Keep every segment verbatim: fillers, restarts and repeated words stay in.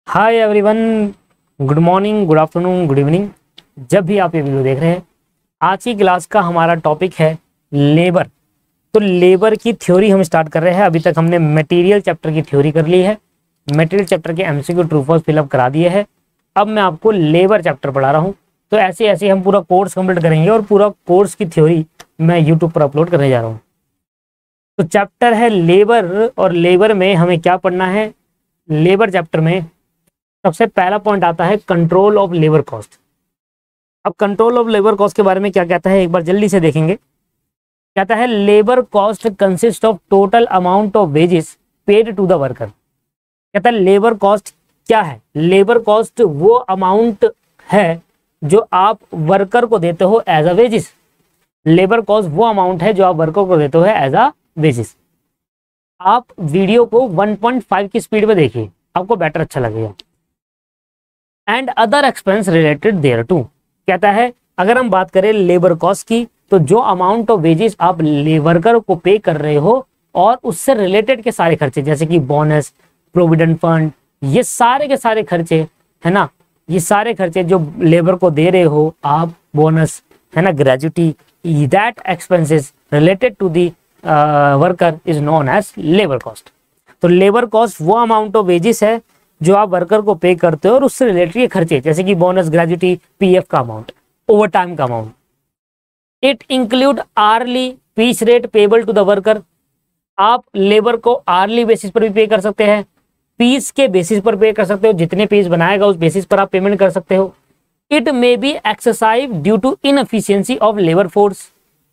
हाय everyone, good morning, good afternoon, good evening. जब भी आप ये वीडियो देख रहे हैं, आज की क्लास का हमारा टॉपिक है लेबर। तो लेबर की थ्योरी हम स्टार्ट कर रहे हैं। अभी तक हमने मटेरियल चैप्टर की थ्योरी कर ली है, मटेरियल चैप्टर के एमसीक्यू ट्रू फॉल्स फिलअप करा दिए हैं। अब मैं आपको लेबर चैप्टर पढ़ा रहा हूँ। तो ऐसे ऐसे हम पूरा कोर्स कंप्लीट करेंगे और पूरा कोर्स की थ्योरी मैं यूट्यूब पर अपलोड करने जा रहा हूँ। तो चैप्टर है लेबर, और लेबर में हमें क्या पढ़ना है। लेबर चैप्टर में सबसे पहला पॉइंट आता है कंट्रोल ऑफ लेबर कॉस्ट। अब कंट्रोल ऑफ लेबर कॉस्ट के बारे में क्या कहता है, एक बार जल्दी से देखेंगे। कहता है labour cost consist of total amount of wages paid to the worker. कहता है लेबर कॉस्ट क्या है। लेबर कॉस्ट वो अमाउंट है जो आप वर्कर को देते हो as a wages. Labour cost वो अमाउंट है जो आप वर्कर को देते हो एज अ वेजेस। आप वीडियो को वन पॉइंट फाइव की स्पीड में देखिए, आपको बेटर अच्छा लगेगा। And other expense related thereto. कहता है अगर हम बात करें लेबर कॉस्ट की, तो जो अमाउंट ऑफ वेजेस आप वर्कर को पे कर रहे हो और उससे रिलेटेड के सारे खर्चे, जैसे कि बोनस, प्रोविडेंट फंड, ये सारे के सारे खर्चे है ना, ये सारे खर्चे जो लेबर को दे रहे हो आप, बोनस है ना, gratuity, that expenses related to the worker is known as labour cost. तो लेबर कॉस्ट वो अमाउंट ऑफ वेजेस है जो आप वर्कर को पे करते हो और उससे रिलेटेड के खर्चे, जैसे कि बोनस, ग्रेजुटी, पीएफ का अमाउंट, ओवर टाइम का amount. It include hourly piece rate payable to the worker. आप लेबर को आर्ली बेसिस पर भी पे कर सकते हैं, पीस के बेसिस पर पे कर सकते हो, जितने पीस बनाएगा उस बेसिस पर आप पेमेंट कर सकते हो। It may be exercise due to inefficiency of labour force,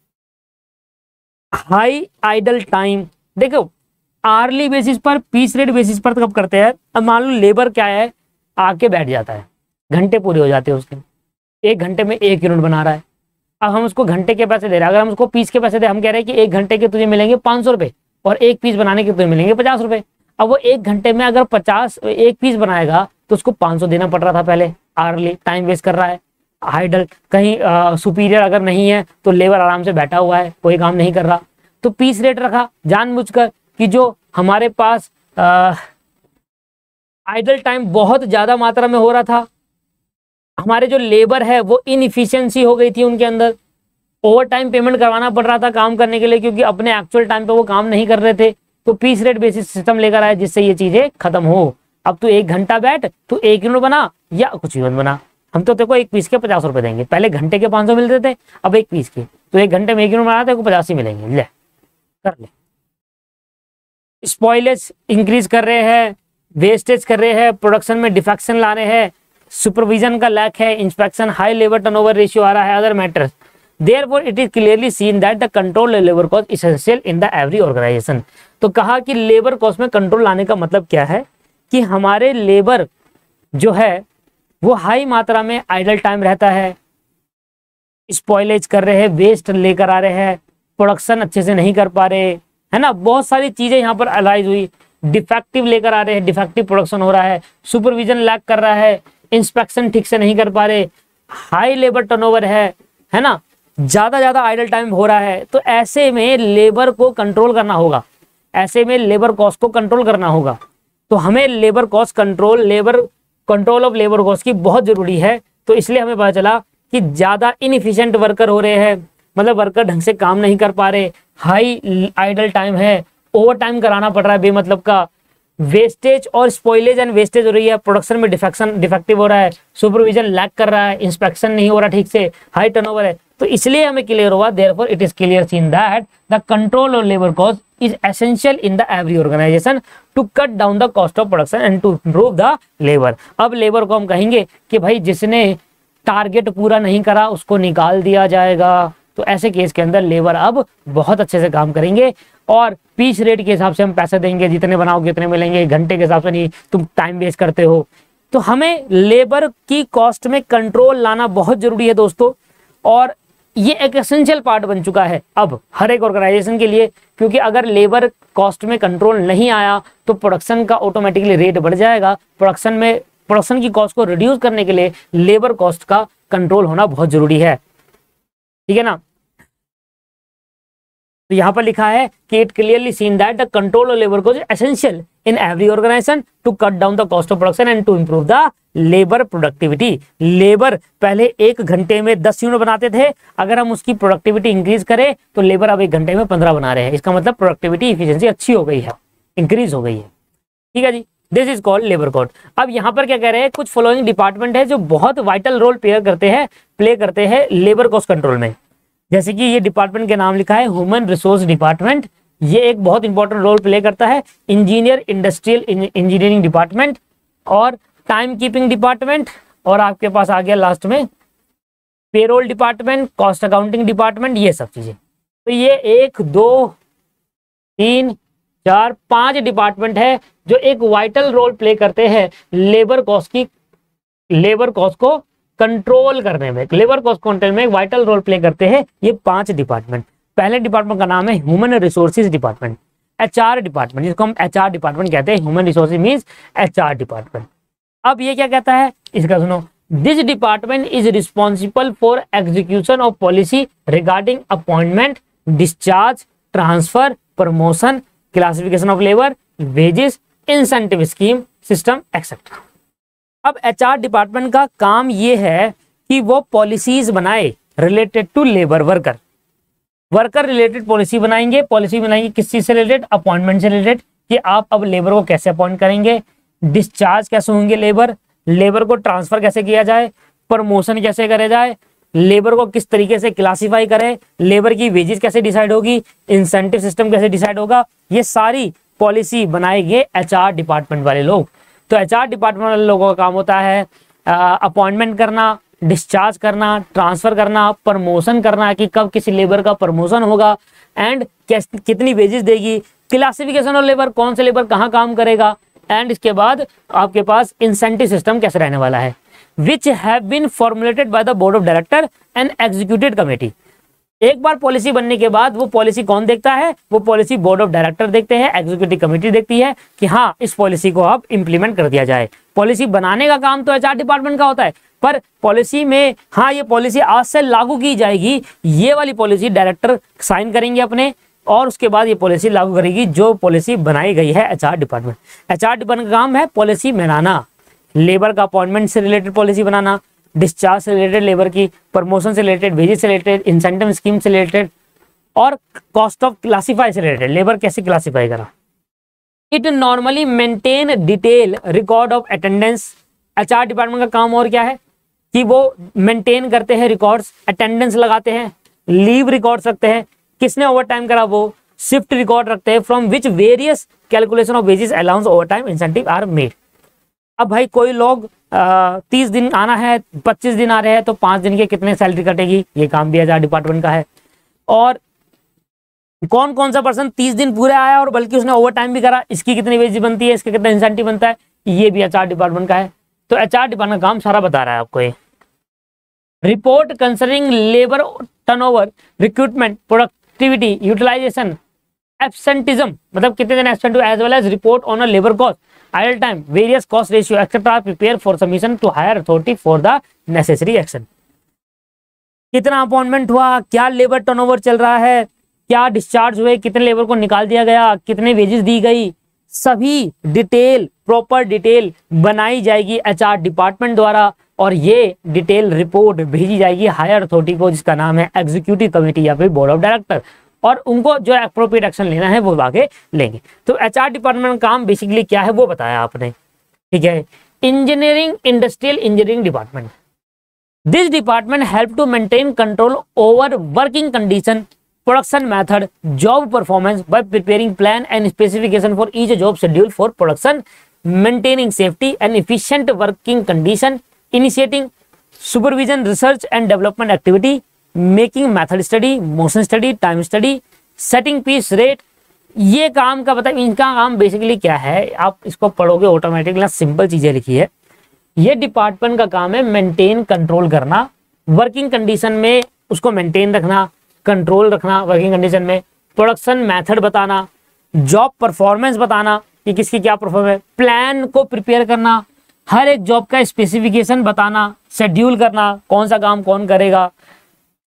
high idle time. देखो आर्ली बेसिस पर, पीस रेट बेसिस पर कब करते हैं, अब मान लो लेबर क्या है, आके बैठ जाता है, घंटे पूरे हो जाते हैं उसके, एक घंटे में एक यूनिट बना रहा है। अब हम उसको घंटे के पैसे दे रहे हैं, अगर हम उसको पीस के पैसे दे, हम कह रहे हैं कि एक घंटे के तुझे मिलेंगे पाँच सौ रुपये और एक पीस बनाने के तुझे मिलेंगे पचास रुपये। अब वो एक घंटे में अगर पचास एक पीस बनाएगा तो उसको पाँच सौ देना पड़ रहा था पहले, आर्ली, टाइम वेस्ट कर रहा है। हाइडल कहीं सुपीरियर अगर नहीं है तो लेबर आराम से बैठा हुआ है, कोई काम नहीं कर रहा, तो पीस रेट रखा जानबूझकर कि जो हमारे पास आइडल टाइम बहुत ज्यादा मात्रा में हो रहा था, हमारे जो लेबर है वो इनएफिशिएंसी हो गई थी उनके अंदर, ओवर टाइम पेमेंट करवाना पड़ रहा था काम करने के लिए, क्योंकि अपने एक्चुअल टाइम पे वो काम नहीं कर रहे थे। तो पीस रेट बेसिस सिस्टम लेकर आया जिससे ये चीजें खत्म हो। अब तू एक घंटा बैठ, तू एक यूनिट बना या कुछ यूनिट बना, हम तो तेरे को एक पीस के पचास रुपए देंगे। पहले घंटे के पाँच सौ मिलते थे, अब एक पीस के, तो एक घंटे में एक यूनिट बनाते पचास ही मिलेंगे, ले कर ले। स्पॉइलेज इंक्रीज कर रहे हैं, वेस्टेज कर रहे हैं, प्रोडक्शन में डिफेक्शन ला रहे हैं, सुपरविजन का लैक है, inspection, high labour turnover ratio आ रहा है, other matters. Therefore it is clearly seen that the control labour cost essential in the every organisation. तो कहा कि लेबर कॉस्ट में कंट्रोल लाने का मतलब क्या है कि हमारे लेबर जो है वो हाई मात्रा में आइडल टाइम रहता है, स्पॉइलेज कर रहे हैं, वेस्ट लेकर आ रहे हैं, प्रोडक्शन अच्छे से नहीं कर पा रहे है ना, बहुत सारी चीजें यहाँ पर अलाइज हुई, डिफेक्टिव लेकर आ रहे हैं, डिफेक्टिव प्रोडक्शन हो रहा है, सुपरविजन लैक कर रहा है, इंस्पेक्शन ठीक से नहीं कर पा रहे, हाई लेबर टर्नओवर है है ना, ज्यादा ज्यादा आइडल टाइम हो रहा है। तो ऐसे में लेबर को कंट्रोल करना होगा, ऐसे में लेबर कॉस्ट को कंट्रोल करना होगा। तो हमें labour cost control, labour control of labour cost की बहुत जरूरी है। तो इसलिए हमें पता चला कि ज्यादा इनएफिशिएंट वर्कर हो रहे हैं, मतलब वर्कर ढंग से काम नहीं कर पा रहे, हाई आइडल टाइम है, ओवर टाइम कराना पड़ रहा है बेमतलब का, वेस्टेज और स्पॉइलेज एंड वेस्टेज हो रही है, प्रोडक्शन में डिफेक्शन डिफेक्टिव हो रहा है, सुपरविजन लैक कर रहा है, इंस्पेक्शन नहीं हो रहा ठीक से, हाई टर्नओवर है। तो इसलिए हमें क्लियर हुआ, therefore it is clear seen that the control of labour cost is essential in the every organisation to cut down the cost of production and to improve the labour. अब labour को हम कहेंगे कि भाई जिसने target पूरा नहीं करा उसको निकाल दिया जाएगा। तो ऐसे केस के अंदर लेबर अब बहुत अच्छे से काम करेंगे और पीस रेट के हिसाब से हम पैसे देंगे, जितने बनाओगे उतने मिलेंगे, घंटे के हिसाब से नहीं, तुम टाइम वेस्ट करते हो। तो हमें लेबर की कॉस्ट में कंट्रोल लाना बहुत जरूरी है दोस्तों, और ये एक एसेंशियल पार्ट बन चुका है अब हर एक ऑर्गेनाइजेशन के लिए, क्योंकि अगर लेबर कॉस्ट में कंट्रोल नहीं आया तो प्रोडक्शन का ऑटोमेटिकली रेट बढ़ जाएगा। प्रोडक्शन में प्रोडक्शन की कॉस्ट को रिड्यूस करने के लिए लेबर कॉस्ट का कंट्रोल होना बहुत जरूरी है, ठीक है ना। तो यहाँ पर लिखा है कि it clearly seen that the control of labour cost is essential in every organisation to cut down the cost of production and to improve the labour productivity. Labour पहले एक घंटे में दस यूनिट बनाते थे, अगर हम उसकी प्रोडक्टिविटी इंक्रीज करें तो लेबर अब एक घंटे में पंद्रह बना रहे हैं। इसका मतलब प्रोडक्टिविटी इफिशियंसी अच्छी हो गई है, इंक्रीज हो गई है। ठीक है जी, this is called labour code. अब यहाँ पर क्या कह रहे हैं, कुछ फॉलोइंग डिपार्टमेंट है जो बहुत वाइटल रोल प्ले करते हैं प्ले करते हैं लेबर कॉस्ट कंट्रोल में। जैसे कि ये डिपार्टमेंट के नाम लिखा है ह्यूमन रिसोर्स डिपार्टमेंट, ये एक बहुत इंपॉर्टेंट रोल प्ले करता है। इंजीनियर इंडस्ट्रियल इंजीनियरिंग डिपार्टमेंट और टाइम कीपिंग डिपार्टमेंट, और आपके पास आ गया लास्ट में payroll department, cost accounting department, ये सब चीजें। तो ये एक दो तीन चार पांच डिपार्टमेंट है जो एक वाइटल रोल प्ले करते हैं लेबर कॉस्ट की लेबर कॉस्ट को कंट्रोल करने में। लेबर कॉस्ट कंट्रोल में एक वाइटल रोल प्ले करते हैं ये पांच डिपार्टमेंट। पहले डिपार्टमेंट का नाम है human resources department, HR department, जिसको हम एचआर डिपार्टमेंट कहते हैं। Human resources means HR department. अब ये क्या कहता है, इसका सुनो। This department is responsible for execution of policy regarding appointment, discharge, transfer, promotion, classification of labour, wages, incentive scheme system etcetera. अब एचआर डिपार्टमेंट का काम ये है कि वो पॉलिसीज बनाए related to labour worker. Worker related policy बनाएंगे। Policy बनाएंगे किस चीज से रिलेटेड, अपॉइंटमेंट से रिलेटेड, कि आप अब लेबर को कैसे अपॉइंट करेंगे, डिस्चार्ज कैसे होंगे लेबर, लेबर को ट्रांसफर कैसे किया जाए, प्रमोशन कैसे करे जाए, लेबर को किस तरीके से क्लासिफाई करें, लेबर की वेजेस कैसे डिसाइड होगी, इंसेंटिव सिस्टम कैसे डिसाइड होगा, ये सारी पॉलिसी बनाएंगे एचआर डिपार्टमेंट वाले लोग। तो एचआर डिपार्टमेंट वाले लोगों का काम होता है अपॉइंटमेंट करना, डिस्चार्ज करना, ट्रांसफर करना, प्रमोशन करना कि कब किसी लेबर का प्रमोशन होगा एंड कितनी वेजेस देगी, क्लासिफिकेशन ऑफ लेबर, कौन से लेबर कहाँ काम करेगा, एंड इसके बाद आपके पास इंसेंटिव सिस्टम कैसे रहने वाला है, which have been formulated by the board of director and executive committee. एक बार पॉलिसी बनने के बाद वो पॉलिसी कौन देखता है, वो पॉलिसी बोर्ड ऑफ डायरेक्टर देखते हैं, एग्जीक्यूटिव कमेटी देखती है कि हाँ इस पॉलिसी को अब इंप्लीमेंट कर दिया जाए। पॉलिसी बनाने का काम तो एचआर डिपार्टमेंट का होता है, पर पॉलिसी में हाँ ये पॉलिसी आज से लागू की जाएगी, ये वाली पॉलिसी डायरेक्टर साइन करेंगे अपने, और उसके बाद ये पॉलिसी लागू करेगी जो पॉलिसी बनाई गई है एचआर डिपार्टमेंट। एचआर डिपार्टमेंट का काम है पॉलिसी बनाना, लेबर का अपॉइंटमेंट से रिलेटेड पॉलिसी बनाना, डिस्चार्ज से रिलेटेड लेबर की, प्रमोशन से रिलेटेड, वेजेस से रिलेटेड, इंसेंटिव स्कीम से रिलेटेड, और कॉस्ट ऑफ क्लासिफाई से रिलेटेड, लेबर कैसे क्लासिफाई करा। It normally maintain detail record of attendance. HR department का काम और क्या है कि वो मेंटेन करते हैं रिकॉर्ड्स, अटेंडेंस लगाते हैं, लीव रिकॉर्ड्स रखते हैं, किसने ओवर टाइम करा वो, शिफ्ट रिकॉर्ड रखते हैं, from which various calculation of wages allowance overtime incentive are made. अब भाई कोई लोग तीस दिन आना है, पच्चीस दिन आ रहे हैं, तो पांच दिन के कितने सैलरी कटेगी, ये काम भी एचआर डिपार्टमेंट का है। और कौन कौन सा पर्सन तीस दिन पूरे आया और बल्कि उसने ओवर टाइम भी करा, इसकी कितनी वेज बनती है, इसका कितना इंसेंटिव बनता है, ये भी एचआर डिपार्टमेंट का है। तो एचआर डिपार्टमेंट का काम सारा बता रहा है आपको ये। Report concerning labour turnover, recruitment, productivity, utilisation, absenteeism मतलब कितने दिन एब्सेंट हुए, as well as report on a labour cost, idle time, various cost ratio etc prepare for submission to higher authority for the necessary action। कितना appointment हुआ, क्या labour turnover चल रहा है, क्या डिस्चार्ज हुए, कितने लेबर को निकाल दिया गया, कितने वेजेस दी गई, सभी डिटेल प्रॉपर डिटेल बनाई जाएगी एचआर डिपार्टमेंट द्वारा, और ये डिटेल रिपोर्ट भेजी जाएगी हायर अथॉरिटी को जिसका नाम है एग्जीक्यूटिव कमेटी या फिर बोर्ड ऑफ डायरेक्टर, और उनको जो एप्रोप्रिएट एक्शन लेना है वो आगे लेंगे। तो एचआर डिपार्टमेंट का काम बेसिकली क्या है वो बताया आपने, ठीक है। Engineering industrial engineering department, this department help to maintain control over working condition, production method, job performance by preparing plan and specification for each job schedule for production, maintaining safety and efficient working condition, initiating supervision research and development activity, making method study, motion study, time study, setting piece rate. ये काम का बताइए, इनका काम basically क्या है, आप इसको पढ़ोगे ऑटोमेटिकली, सिंपल चीजें लिखी है। ये डिपार्टमेंट का काम है मेंटेन कंट्रोल करना, वर्किंग कंडीशन में उसको मेंटेन रखना, कंट्रोल रखना वर्किंग कंडीशन में, प्रोडक्शन मेथड बताना, जॉब परफॉर्मेंस बताना कि किसकी क्या परफॉर्मेंस है, प्लान को प्रिपेयर करना, हर एक जॉब का स्पेसिफिकेशन बताना, शेड्यूल करना कौन सा काम कौन करेगा,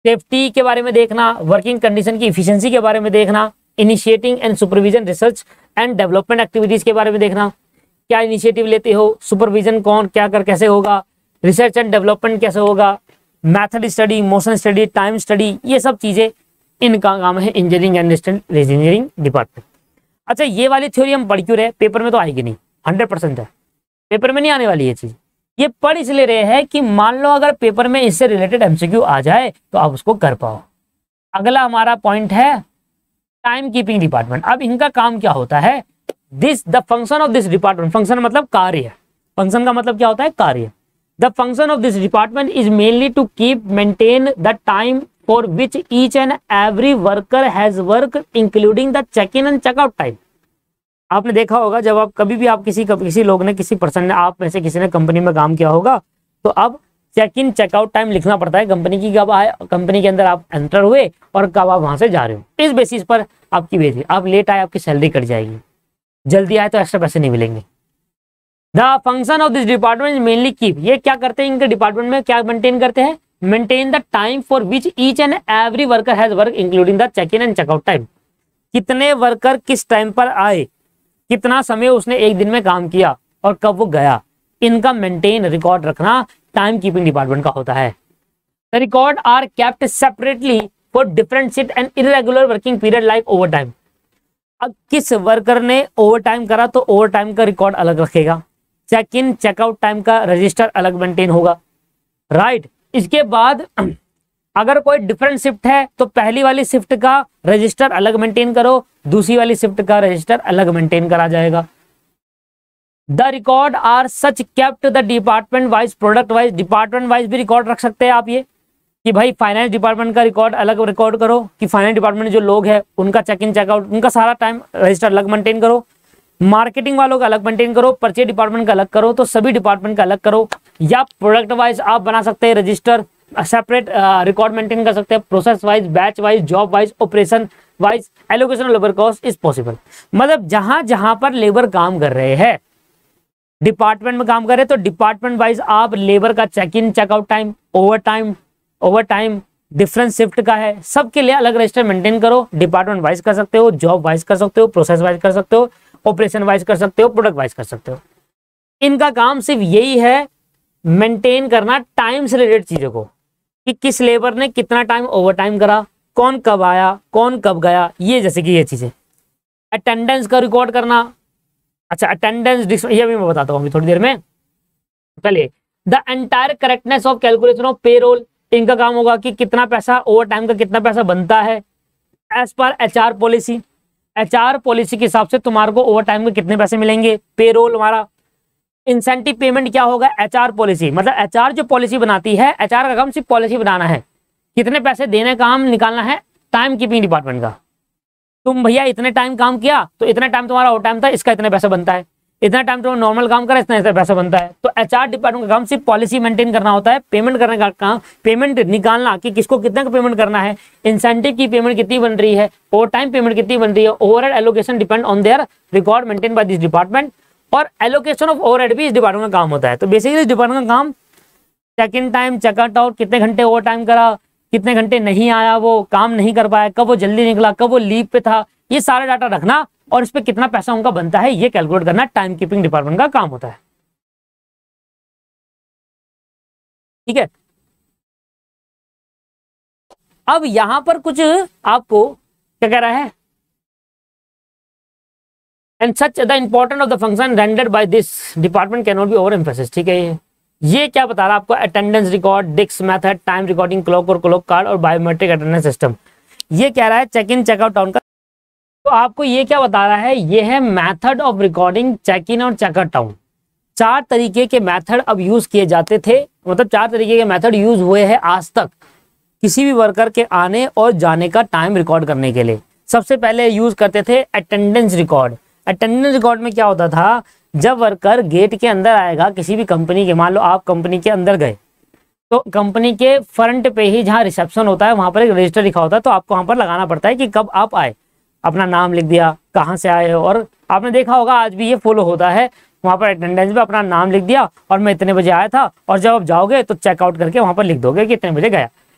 सेफ्टी के बारे में देखना, वर्किंग कंडीशन की इफिशिएंसी के बारे में देखना, initiating and supervision research and development activities के बारे में देखना, क्या इनिशिएटिव लेते हो, सुपरविजन कौन क्या कर कैसे होगा, रिसर्च एंड डेवलपमेंट कैसे होगा, method study, motion study, time study, ये सब चीजें इनका काम है इंजीनियरिंग एंड इंजीनियरिंग डिपार्टमेंट। अच्छा, ये वाली थ्योरी हम पढ़ क्यों रहे, पेपर में तो आएगी नहीं, हंड्रेड परसेंट है, पेपर में नहीं आने वाली ये चीज। ये पढ़ इसलिए रहे हैं कि मान लो अगर पेपर में इससे रिलेटेड एमसीक्यू आ जाए तो आप उसको कर पाओ। अगला हमारा पॉइंट है टाइम कीपिंग डिपार्टमेंट। अब इनका काम क्या होता है, this the function of this department, function मतलब कार्य, फंक्शन का मतलब क्या होता है, कार्य। The function of this department is mainly to keep maintain the time for which each and every worker has work including the check in and checkout time. आपने देखा होगा जब आप कभी भी आप किसी किसी लोग ने किसी पर्सन ने आप में से किसी ने कंपनी में काम किया होगा तो अब चेक इन चेकआउट टाइम लिखना पड़ता है कंपनी की, कब आए कंपनी के अंदर आप एंटर हुए और कब आप वहां से जा रहे हो। इस बेसिस पर आपकी वेज, आप लेट आए आपकी सैलरी कट जाएगी, जल्दी आए तो एक्स्ट्रा पैसे नहीं मिलेंगे। The function of this department mainly keep, ये क्या करते हैं इनके डिपार्टमेंट में, क्या मेंटेन करते हैं, maintain the time for which each and every worker has work including the check in and checkout time. कितने वर्कर किस टाइम पर आए, कितना समय उसने एक दिन में काम किया और कब वो गया, इनका मेंटेन रिकॉर्ड रखना टाइम कीपिंग डिपार्टमेंट का होता है। The record are kept separately for different shift and irregular working period like overtime. अब किस वर्कर ने ओवर टाइम करा तो ओवर टाइम का रिकॉर्ड अलग रखेगा, चेक इन चेकआउट टाइम का रजिस्टर अलग मेंटेन होगा, राइट। इसके बाद अगर कोई डिफरेंट शिफ्ट है तो पहली वाली शिफ्ट का रजिस्टर अलग मेंटेन करो, दूसरी वाली शिफ्ट का रजिस्टर अलग मेंटेन करा जाएगा। The record are such kept the department wise, product wise, department wise भी रिकॉर्ड रख सकते हैं आप ये कि भाई फाइनेंस डिपार्टमेंट का रिकॉर्ड अलग रिकॉर्ड करो कि फाइनेंस डिपार्टमेंट जो लोग हैं उनका चेक इन चेकआउट उनका सारा टाइम रजिस्टर अलग मेंटेन करो, मार्केटिंग वालों का अलग मेंटेन करो, परचेज डिपार्टमेंट का अलग करो, तो सभी डिपार्टमेंट का अलग करो। या प्रोडक्ट वाइज आप बना सकते हैं रजिस्टर, सेपरेट रिकॉर्ड मेंटेन कर सकते हैं, process wise, batch wise, job wise, operation wise, allocation of labour cost is possible. मतलब जहां जहां पर लेबर काम कर रहे हैं, डिपार्टमेंट में काम कर रहे हैं तो डिपार्टमेंट वाइज आप लेबर का check in checkout time, overtime, overtime different shift का है, सबके लिए अलग रजिस्टर मेंटेन करो। डिपार्टमेंट वाइज कर सकते हो, जॉब वाइज कर सकते हो, प्रोसेस वाइज कर सकते हो, ऑपरेशन वाइज कर सकते हो, प्रोडक्ट वाइज कर सकते हो। इनका काम सिर्फ यही है मेंटेन करना टाइम से रिलेटेड चीजों को कि किस लेबर ने कितना टाइम ओवर टाइम करा, कौन कब आया, कौन कब गया, ये जैसे कि ये चीजें। अटेंडेंस का रिकॉर्ड करना, अच्छा अटेंडेंस ये भी मैं बताता हूँ अभी थोड़ी देर में। पहले the entire correctness of calculation of payroll, इनका काम होगा कि कितना पैसा ओवर टाइम का कितना पैसा बनता है as per H R policy. H R policy के हिसाब से तुम्हारे को ओवर टाइम में कितने पैसे मिलेंगे, पेरोल हमारा। इंसेंटिव पेमेंट क्या होगा, एचआर पॉलिसी, मतलब एचआर जो पॉलिसी बनाती है, एचआर का काम सिर्फ पॉलिसी बनाना है, कितने पैसे देने का काम निकालना है टाइम कीपिंग डिपार्टमेंट का। तुम भैया इतने टाइम काम किया तो इतना टाइम तुम्हारा ओवर टाइम था, इसका इतने पैसा बनता है, इतना टाइम तुम नॉर्मल काम करा इतना इतना पैसा बनता है। तो एचआर डिपार्टमेंट का काम सिर्फ पॉलिसी मेंटेन करना होता है, पेमेंट करने का काम, पेमेंट निकालना कि किसको कितने का पेमेंट करना है, इंसेंटिव की पेमेंट कितनी बन रही है, ओवर टाइम पेमेंट कितनी बन रही है, overhead allocation depend on their record maintain by this department, और एलोकेशन ऑफ ओवरहेड भी इस डिपार्टमेंट का काम होता है। तो बेसिकली इस डिपार्टमेंट का काम check in time, checkout out, कितने घंटे ओवर टाइम करा, कितने घंटे नहीं आया, वो काम नहीं कर पाया, कब वो जल्दी निकला, कब वो लीव पे था, ये सारा डाटा रखना और इस पे कितना पैसा उनका बनता है ये कैलकुलेट करना टाइम कीपिंग डिपार्टमेंट का काम होता है। ठीक है, अब यहां पर कुछ आपको क्या कह रहा है, and such the important of the function rendered by this department can not be over emphasis. ठीक है, ये ये क्या बता रहा है आपको, attendance record, disc method, time recording, clock और क्लॉक कार्ड और बायोमेट्रिक अटेंडेंस सिस्टम। ये कह रहा है चेक इन चेकआउट टाउन का। तो आपको ये क्या बता रहा है, ये है method of recording check in और चेकआउट टाउन। चार तरीके के मेथड अब यूज किए जाते थे, मतलब चार तरीके के मेथड यूज हुए हैं आज तक किसी भी वर्कर के आने और जाने का टाइम रिकॉर्ड करने के लिए। सबसे पहले यूज करते थे अटेंडेंस रिकॉर्ड। अटेंडेंस रिकॉर्ड में क्या होता था, जब वर्कर गेट के अंदर आएगा किसी भी कंपनी के, मान लो आप कंपनी के अंदर गए तो कंपनी के फ्रंट पे ही जहाँ रिसेप्शन होता है वहां पर एक रजिस्टर लिखा होता है, तो आपको वहां पर लगाना पड़ता है कि कब आप आए, अपना नाम लिख दिया, कहाँ से आए हो। और आपने देखा होगा आज भी ये फॉलो होता है, वहां पर अटेंडेंस में अपना नाम लिख दिया और मैं इतने बजे आया था, और जब आप जाओगे तो चेकआउट करके वहां पर लिख दोगे कि इतने बजे गया।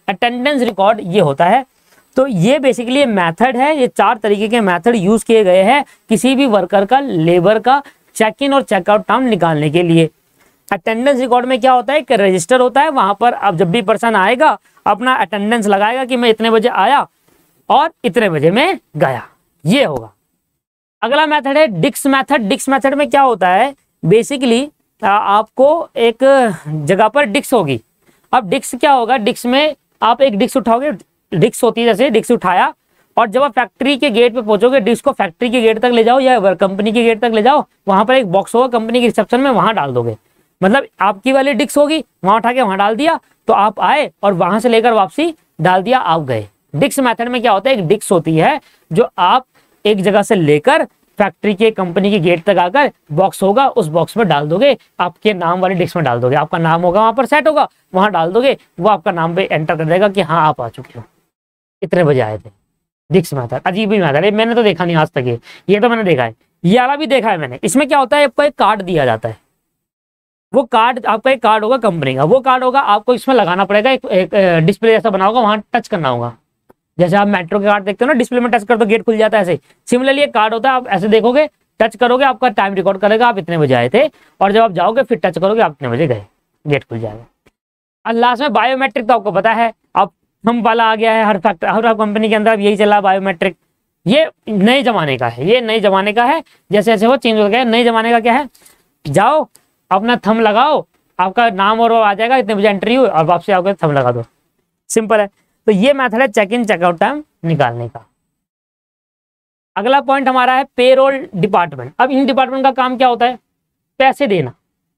अटेंडेंस रिकॉर्ड ये होता है। तो ये बेसिकली मेथड है, ये चार तरीके के मेथड यूज किए गए हैं किसी भी वर्कर का लेबर का चेक इन और चेकआउट टाइम निकालने के लिए। अटेंडेंस रिकॉर्ड में क्या होता है कि रजिस्टर होता है, वहां पर अब जब भी पर्सन आएगा अपना अटेंडेंस लगाएगा कि मैं इतने बजे आया और इतने बजे मैं गया, ये होगा। अगला मेथड है डिक्स मेथड। डिक्स मेथड में क्या होता है, बेसिकली आपको एक जगह पर डिक्स होगी। अब डिक्स क्या होगा, डिक्स में आप एक डिक्स उठाओगे, डिक्स होती है जैसे डिक्स उठाया और जब आप फैक्ट्री के गेट पे पहुंचोगे, डिक्स को फैक्ट्री के गेट तक ले जाओ या कंपनी के गेट तक ले जाओ, वहां पर एक बॉक्स होगा कंपनी के रिसेप्शन में, वहां डाल दोगे। मतलब आपकी वाली डिक्स होगी, वहां उठा के वहां डाल दिया, तो आप आए और वहां से लेकर वापसी डाल दिया, आप गए। डिक्स मेथड में क्या होता है, एक डिक्स होती है जो आप एक जगह से लेकर फैक्ट्री के कंपनी के गेट तक आकर बॉक्स होगा, उस बॉक्स में डाल दोगे, आपके नाम वाली डिस्क में डाल दोगे, आपका नाम होगा वहां पर सेट होगा, वहां डाल दोगे, वो आपका नाम पे एंटर कर देगा कि हाँ आप आ चुके हो, इतने बजे आए थे। डिक्स मेथड अजीब ही मेथड है, मैंने तो देखा नहीं आज तक ये ये तो मैंने देखा है, ये वाला भी देखा है मैंने। इसमें क्या होता है, आपको एक कार्ड दिया जाता है, वो कार्ड आपका एक कार्ड होगा कंपनी का, वो कार्ड होगा आपको इसमें लगाना पड़ेगा, एक, एक डिस्प्ले जैसा बना होगा, वहां टच करना होगा। जैसे आप मेट्रो के कार्ड देखते हो ना, डिस्प्ले में टच कर दो गेट खुल जाता है, ऐसे सिमिलरली एक कार्ड होता है, आप ऐसे देखोगे, टच करोगे, आपका टाइम रिकॉर्ड करेगा आप इतने बजे आए थे, और जब आप जाओगे फिर टच करोगे आप इतने बजे गए, गेट खुल जाएगा। और लास्ट में बायोमेट्रिक, तो आपको पता है अब हम वाला आ गया है हर फैक्ट्री हर कंपनी के अंदर, अब यही चला बायोमेट्रिक। ये नए जमाने का है, ये नए जमाने का है, जैसे जैसे वो चेंज हो गया। नए जमाने का क्या है, जाओ अपना थंब लगाओ, आपका नाम और वो आ जाएगा, इतने बजे एंट्री हुई और वापसी आओगे थंब लगा दो, सिंपल है। तो ये मेथड है चेक इन चेकआउट टाइम निकालने का। अगला पॉइंट हमारा है पेरोल डिपार्टमेंट। अब इन डिपार्टमेंट का काम क्या होता है, पैसे देना।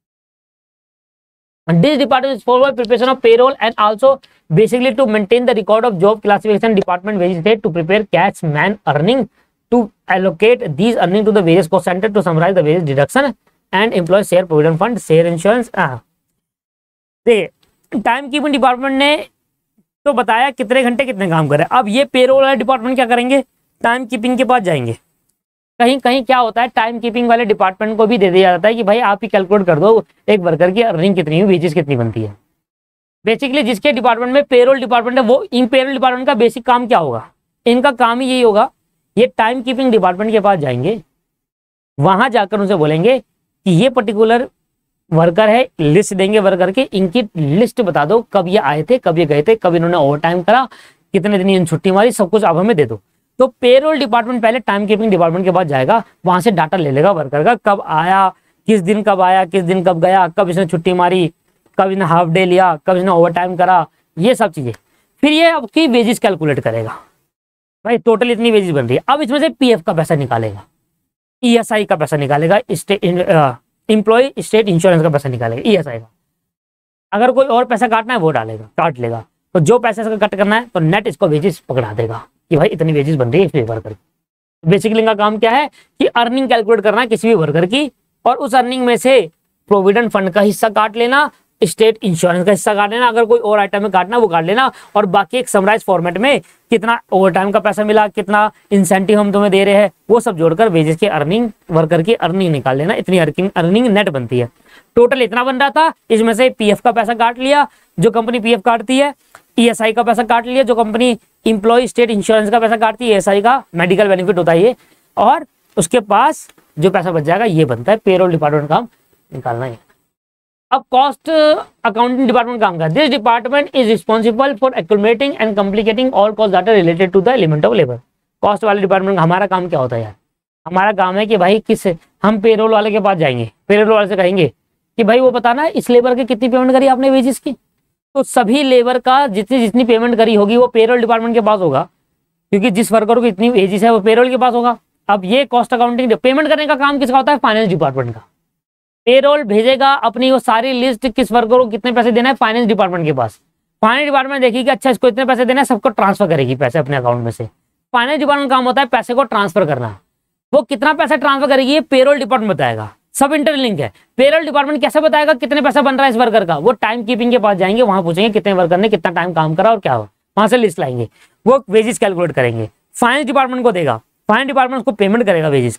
This department is for preparation of payroll and also basically to maintain the record of job classification department wages to prepare cash man earning to allocate these earning to the various cost centre to summarise the various deduction and employ share provident fund share insurance. देखिए time keeping department ने तो बताया कितने घंटे कितने काम करे। अब ये पेरोल वाले डिपार्टमेंट क्या करेंगे, टाइम कीपिंग के पास जाएंगे। कहीं कहीं क्या होता है, टाइम कीपिंग वाले डिपार्टमेंट को भी दे दिया जाता है कि भाई आप ही कैलकुलेट कर दो एक वर्कर की अर्निंग कितनी है, वेजेस कितनी बनती है। बेसिकली जिसके डिपार्टमेंट में पेरोल डिपार्टमेंट है, वो इन पेरोल डिपार्टमेंट का बेसिक काम क्या होगा, इनका काम ही यही होगा, ये टाइम कीपिंग डिपार्टमेंट के पास जाएंगे, वहां जाकर उनसे बोलेंगे कि ये पर्टिकुलर वर्कर है, लिस्ट देंगे वर्कर की, इनकी लिस्ट बता दो, कब ये आए थे, कब ये गए थे, कब इन्होंने ओवर टाइम करा, कितने दिन इन छुट्टी मारी, सब कुछ आप हमें दे दो। तो पेरोल डिपार्टमेंट पहले टाइम कीपिंग डिपार्टमेंट के पास जाएगा, वहां से डाटा ले लेगा वर्कर का, कब आया, किस दिन कब आया, किस दिन कब गया, कब इसने छुट्टी मारी, कब इसने हाफ डे लिया, कब इसने ओवर टाइम करा, ये सब चीजें। फिर ये आपकी वेजेस कैलकुलेट करेगा, भाई टोटल इतनी वेजेस बन रही है। अब इसमें से पीएफ का पैसा निकालेगा, ईएसआई का पैसा निकालेगा, स्टेट एम्प्लॉय स्टेट इंश्योरेंस का पैसा निकालेगा, ईएसआई का। अगर कोई और पैसा काटना है वो डालेगा, काट लेगा। तो जो पैसा इसका कट करना है तो नेट इसको वेजेस पकड़ा देगा कि भाई इतनी वेजेस बन रही है इस वर्कर की। बेसिकली इनका काम क्या है कि अर्निंग कैलकुलेट करना है किसी भी वर्कर की, और उस अर्निंग में से प्रोविडेंट फंड का हिस्सा काट लेना, स्टेट इंश्योरेंस का हिस्सा काट लेना, अगर कोई और आइटम में काटना वो काट लेना, और बाकी एक समराइज फॉर्मेट में कितना ओवर टाइम का पैसा मिला, कितना इंसेंटिव हम तुम्हें दे रहे हैं, वो सब जोड़कर वेजेस की अर्निंग, वर्कर की अर्निंग निकाल लेना। इतनी अर्निंग अर्निंग नेट बनती है, टोटल इतना बन रहा था, इसमें से पीएफ का पैसा काट लिया जो कंपनी पीएफ काटती है, ईएसआई का पैसा काट लिया जो कंपनी इंप्लॉय स्टेट इंश्योरेंस का पैसा काटती है, ईएसआई का मेडिकल बेनिफिट होता है ये, और उसके पास जो पैसा बच जाएगा ये बनता है पेरोल डिपार्टमेंट काम निकालना है। अब कॉस्ट अकाउंटिंग डिपार्टमेंट काम करता है। This department is responsible for accumulating and complicating all cost data related to the element of labour. Cost वाले डिपार्टमेंट का हमारा काम क्या होता है यार, हमारा काम है कि भाई किस हम पेरोल वाले के पास जाएंगे, पेरोल वाले से कहेंगे कि भाई वो बताना है इस लेबर की कितनी पेमेंट करी आपने वेजेस की, तो सभी लेबर का जितनी जितनी पेमेंट करी होगी वो पेरोल डिपार्टमेंट के पास होगा, क्योंकि जिस वर्कर को इतनी वेजेस है वो पेरोल के पास होगा। अब ये कॉस्ट अकाउंटिंग पेमेंट करने का काम किसका होता है, फाइनेंस डिपार्टमेंट का। पेरोल भेजेगा अपनी वो सारी लिस्ट किस वर्कर को कितने पैसे देना है, फाइनेंस डिपार्टमेंट के पास। फाइनेंस डिपार्टमेंट देखिए अच्छा इसको इतने पैसे देना है, सबको ट्रांसफर करेगी पैसे अपने अकाउंट में से। फाइनेंस डिपार्टमेंट काम होता है पैसे को ट्रांसफर करना, वो कितना पैसा ट्रांसफर करेगी ये पेरोल डिपार्टमेंट बताएगा, सब इंटरलिंक है। पेरोल डिपार्टमेंट कैसे बताएगा कितने पैसा बन रहा है इस वर्कर का, वो टाइम कीपिंग के पास जाएंगे, वहां पूछेंगे कितने वर्कर ने कितना टाइम काम करा और क्या हुआ, वहां से लिस्ट लाएंगे, वो वेजेस कैलकुलेट करेंगे, फाइनेंस डिपार्टमेंट को देगा, फाइनेंस डिपार्टमेंट उसको पेमेंट करेगा वेजेस की।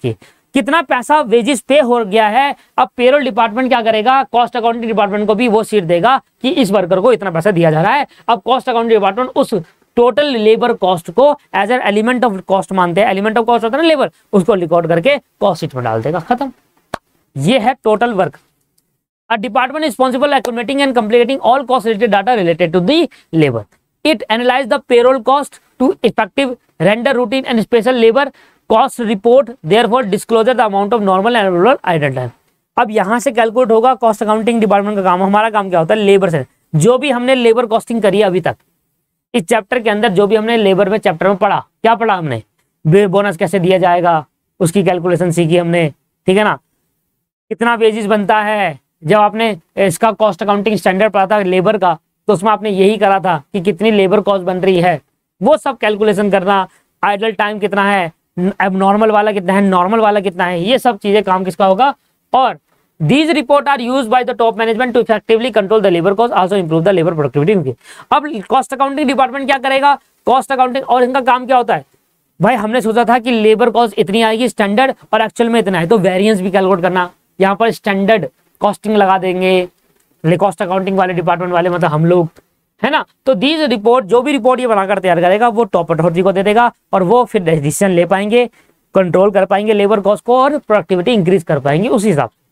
कितना पैसा वेजेस पे हो गया है। अब पेरोल डिपार्टमेंट क्या करेगा, कॉस्ट अकाउंटिंग डिपार्टमेंट को भी वो शीट देगा कि इस वर्कर को इतना पैसा दिया जा रहा है। अब कॉस्ट अकाउंटिंग डिपार्टमेंट उस टोटल लेबर कॉस्ट को as an element of cost मानते हैं, एलिमेंट ऑफ कॉस्ट होता है ना लेबर, उसको रिकॉर्ड करके कॉस्ट शीट में डाल देगा, खत्म। ये है total work. A department responsible accumulating and completing all cost related data related to the labor. It analyze the payroll cost to effective render routine and special labor cost report, therefore disclosure the amount of normal and abnormal idle time. अब यहां से calculate होगा cost accounting department का काम। हमारा काम क्या होता है, लेबर से जो भी हमने लेबर कॉस्टिंग करी है अभी तक इस चैप्टर के अंदर, जो भी हमने लेबर में चैप्टर में पढ़ा, क्या पढ़ा हमने, बोनस कैसे दिया जाएगा उसकी कैलकुलेशन सीखी हमने, ठीक है ना, कितना वेजेस बनता है। जब आपने इसका कॉस्ट अकाउंटिंग स्टैंडर्ड पढ़ा था लेबर का, तो उसमें आपने यही करा था कि कितनी लेबर कॉस्ट बन रही है, वो सब कैलकुलेशन करना, आइडल टाइम कितना है, अब नॉर्मल वाला कितना है, नॉर्मल वाला कितना है, ये सब चीजें काम किसका होगा। और these report are use by the top management to effectively control the labour cost, also improve the labour productivity. अब कॉस्ट अकाउंटिंग डिपार्टमेंट क्या करेगा, कॉस्ट अकाउंटिंग, और इनका काम क्या होता है, भाई हमने सोचा था कि लेबर कॉस्ट इतनी आएगी स्टैंडर्ड और एक्चुअल में इतना है, तो वेरिएंस भी कैलकुलेट करना। यहाँ पर स्टैंडर्ड कॉस्टिंग लगा देंगे कॉस्ट अकाउंटिंग वाले डिपार्टमेंट वाले, मतलब हम लोग, है ना। तो दीज रिपोर्ट, जो भी रिपोर्ट ये बनाकर तैयार करेगा वो टॉप अथॉरिटी को दे देगा और वो फिर डिसीजन ले पाएंगे, कंट्रोल कर पाएंगे लेबर कॉस्ट को और प्रोडक्टिविटी इंक्रीज कर पाएंगे उस हिसाब से।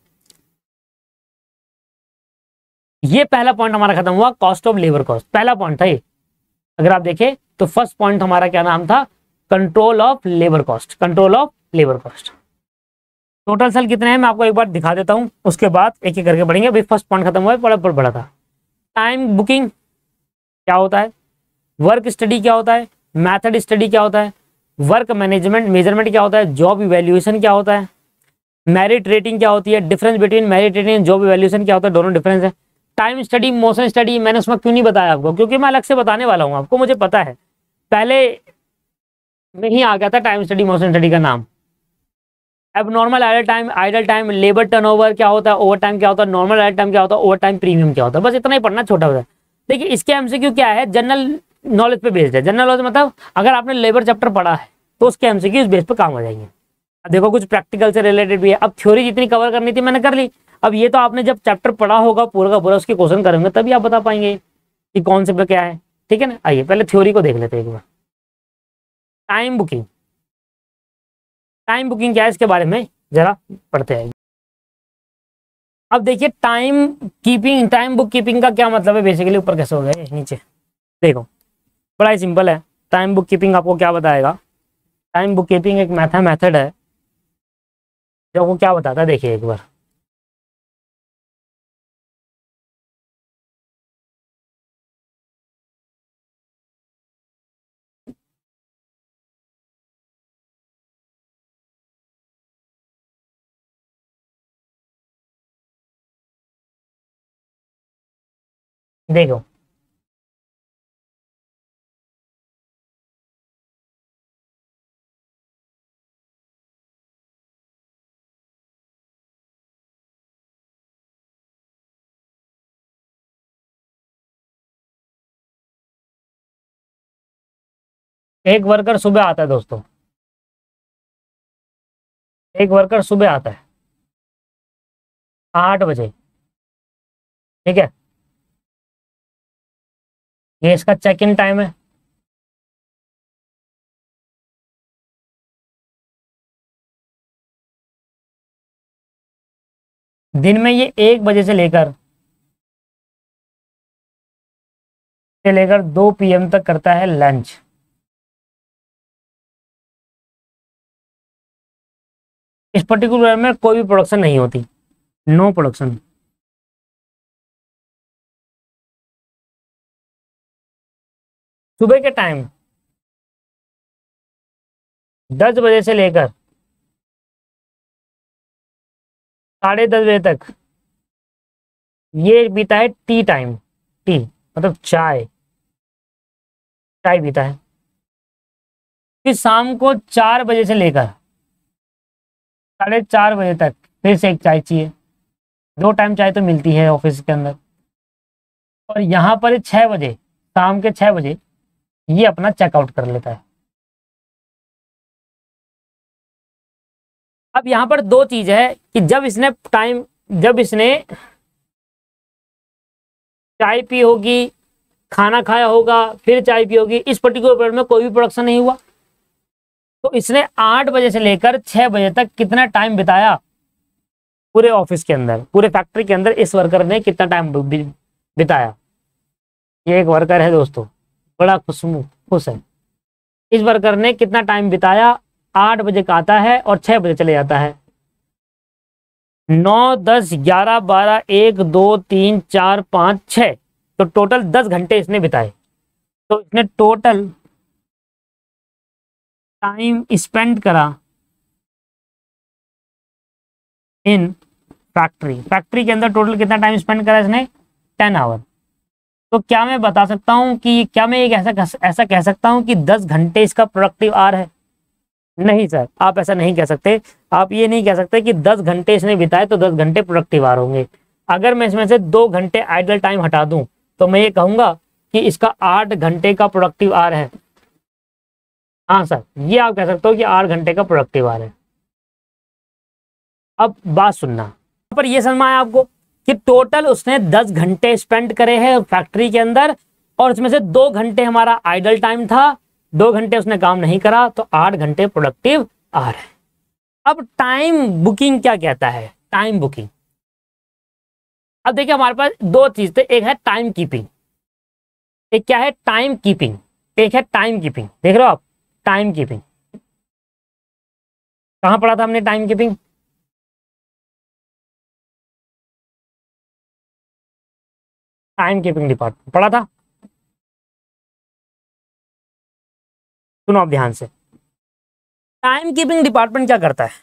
ये पहला पॉइंट हमारा खत्म हुआ, कॉस्ट ऑफ लेबर कॉस्ट, पहला पॉइंट था ये। अगर आप देखें तो फर्स्ट पॉइंट हमारा क्या नाम था, control of labour cost, control of labour cost. Total sale कितने हैं मैं आपको एक बार दिखा देता हूं, उसके बाद एक एक करके पढ़ेंगे। अभी फर्स्ट पॉइंट खत्म हुआ है, बड़ा पर बड़ा था। टाइम बुकिंग क्या होता है, वर्क स्टडी क्या होता है, मेथड स्टडी क्या होता है, वर्क मैनेजमेंट मेजरमेंट क्या होता है, जॉब इवैल्यूएशन क्या होता है, मेरिट रेटिंग क्या होती है, difference between merit rating and job evaluation क्या होता है, दोनों डिफरेंस है। टाइम स्टडी, मोशन स्टडी मैंने उसमें क्यों नहीं बताया आपको, क्योंकि मैं अलग से बताने वाला हूँ आपको, मुझे पता है पहले में ही आ गया था टाइम स्टडी मोशन स्टडी का नाम। अब normal idle time, idle time, labour turnover क्या होता है, ओवर टाइम क्या होता है, नॉर्मल आइडल टाइम क्या होता है, ओवर टाइम प्रीमियम क्या होता है, बस इतना ही पढ़ना, छोटा होता है। देखिए इसके एमसीक्यू क्या है, जनरल नॉलेज पे बेस्ड है। जनरल नॉलेज मतलब अगर आपने लेबर चैप्टर पढ़ा है तो उसके एमसीक्यू इस बेस पे काम आ जाएंगे। अब देखो कुछ प्रैक्टिकल से रिलेटेड भी है। अब थ्योरी जितनी कवर करनी थी मैंने कर ली, अब ये तो आपने जब चैप्टर पढ़ा होगा पूरा का पूरा, उसके क्वेश्चन करेंगे तभी आप बता पाएंगे कि कौन से पे क्या है, ठीक है ना। आइए पहले थ्योरी को देख लेते हैं एक बार। टाइम बुकिंग, टाइम बुकिंग क्या है इसके बारे में जरा पढ़ते हैं। अब देखिए time keeping, time book keeping का क्या मतलब है बेसिकली, ऊपर कैसे हो गया नीचे देखो, बड़ा ही सिंपल है। टाइम बुक कीपिंग आपको क्या बताएगा, टाइम बुक कीपिंग एक मैथड मेथड है जो आपको क्या बताता है, देखिए एक बार। देखो एक वर्कर सुबह आता है दोस्तों, एक वर्कर सुबह आता है आठ बजे, ठीक है, ये इसका चेक इन टाइम है। दिन में ये एक बजे से लेकर से लेकर दो पीएम तक करता है लंच। इस पर्टिकुलर में कोई भी प्रोडक्शन नहीं होती, नो प्रोडक्शन। सुबह के टाइम दस बजे से लेकर साढ़े दस बजे तक ये पीता है टी टाइम, टी मतलब चाय, चाय पीता है। फिर शाम को चार बजे से लेकर साढ़े चार बजे तक फिर से एक चाय चाहिए, दो टाइम चाय तो मिलती है ऑफिस के अंदर। और यहाँ पर छः बजे, शाम के छः बजे ये अपना चेकआउट कर लेता है। अब यहाँ पर दो चीज है कि जब इसने टाइम जब इसने चाय पी होगी, खाना खाया होगा, फिर चाय पी होगी, इस पर्टिकुलर पीरियड में कोई भी प्रोडक्शन नहीं हुआ, तो इसने आठ बजे से लेकर छह बजे तक कितना टाइम बिताया पूरे ऑफिस के अंदर, पूरे फैक्ट्री के अंदर इस वर्कर ने कितना टाइम बिताया। ये एक वर्कर है दोस्तों, बड़ा खुश खुश है। इस वर्कर ने कितना टाइम बिताया, आठ बजे का आता है और छह बजे चले जाता है। नौ दस ग्यारह बारह एक दो तीन चार पाँच छः, तो टोटल दस घंटे इसने बिताए। तो इसने टोटल टाइम स्पेंड करा इन फैक्ट्री फैक्ट्री के अंदर टोटल कितना टाइम स्पेंड करा इसने, टेन आवर। तो क्या मैं बता सकता हूं कि क्या मैं एक ऐसा ऐसा कह सकता हूं कि दस घंटे इसका प्रोडक्टिव आवर है? नहीं सर, आप ऐसा नहीं कह सकते। आप ये नहीं कह सकते कि दस घंटे इसने बिताए तो दस घंटे प्रोडक्टिव आवर होंगे। अगर मैं इसमें से दो घंटे आइडल टाइम हटा दूं तो मैं ये कहूंगा कि इसका आठ घंटे का प्रोडक्टिव आवर है। हाँ सर, ये आप कह सकते हो कि आठ घंटे का प्रोडक्टिव आवर है। अब बात सुनना, यहाँ पर ये समझ में आया आपको कि टोटल उसने दस घंटे स्पेंड करे हैं फैक्ट्री के अंदर, और उसमें से दो घंटे हमारा आइडल टाइम था, दो घंटे उसने काम नहीं करा, तो आठ घंटे प्रोडक्टिव आवर है। अब टाइम बुकिंग क्या कहता है? टाइम बुकिंग, अब देखिए हमारे पास दो चीज थे, एक है टाइम कीपिंग, एक क्या है टाइम कीपिंग, एक है टाइम कीपिंग। देख रहे हो आप, टाइम कीपिंग कहां पढ़ा था हमने? Time keeping time keeping department पढ़ा था। सुनो आप ध्यान से, टाइम कीपिंग डिपार्टमेंट क्या करता है?